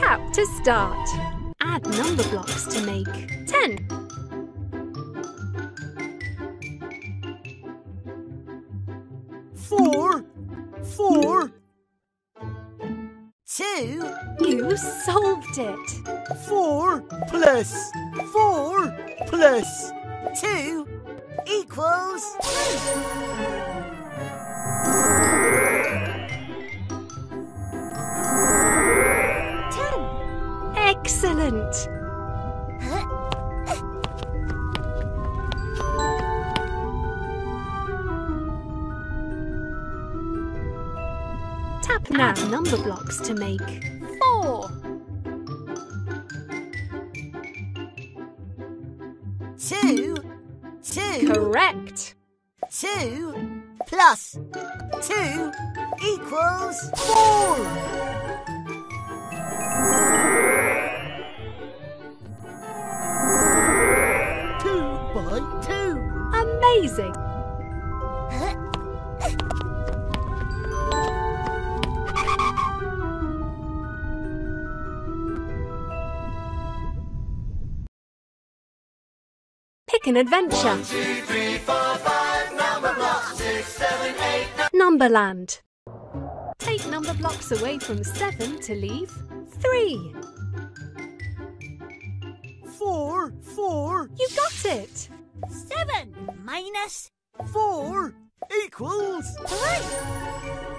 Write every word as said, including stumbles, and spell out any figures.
Tap to start. Add number blocks to make ten. Four, four, two. You solved it. Four plus four plus two equals ten. Excellent. Tap now number blocks to make four. two, two. Correct. Two plus two equals four. Two by two. Amazing. Pick an adventure. One, two, three, four, five, number blocks, six, seven, eight, nine. Numberland. Take number blocks away from seven to leave three. Four, four. You got it. Seven minus Four equals three.